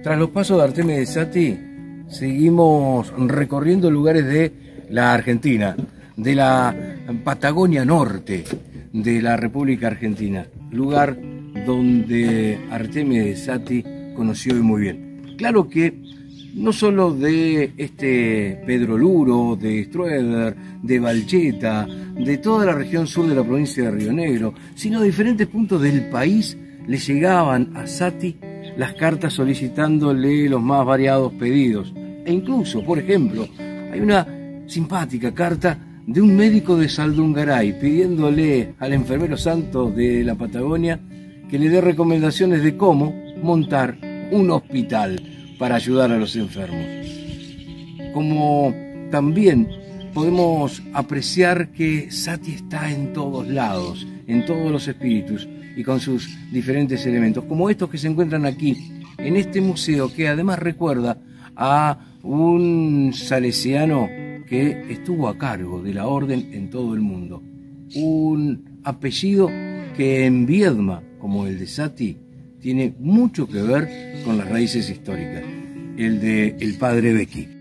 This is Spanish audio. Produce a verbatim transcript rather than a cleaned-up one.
Tras los pasos de Artemio de Sati, seguimos recorriendo lugares de la Argentina, de la Patagonia Norte de la República Argentina, lugar donde Artemio de Sati conoció muy bien. Claro que no solo de este Pedro Luro, de Strueder, de Valcheta, de toda la región sur de la provincia de Río Negro, sino de diferentes puntos del país le llegaban a Sati las cartas solicitándole los más variados pedidos. E incluso, por ejemplo, hay una simpática carta de un médico de Saldungaray pidiéndole al enfermero santo de la Patagonia que le dé recomendaciones de cómo montar un hospital para ayudar a los enfermos. Como también podemos apreciar que Sati está en todos lados, en todos los espíritus y con sus diferentes elementos, como estos que se encuentran aquí, en este museo, que además recuerda a un salesiano que estuvo a cargo de la orden en todo el mundo. Un apellido que en Viedma, como el de Sati, tiene mucho que ver con las raíces históricas, el de el padre Becchi.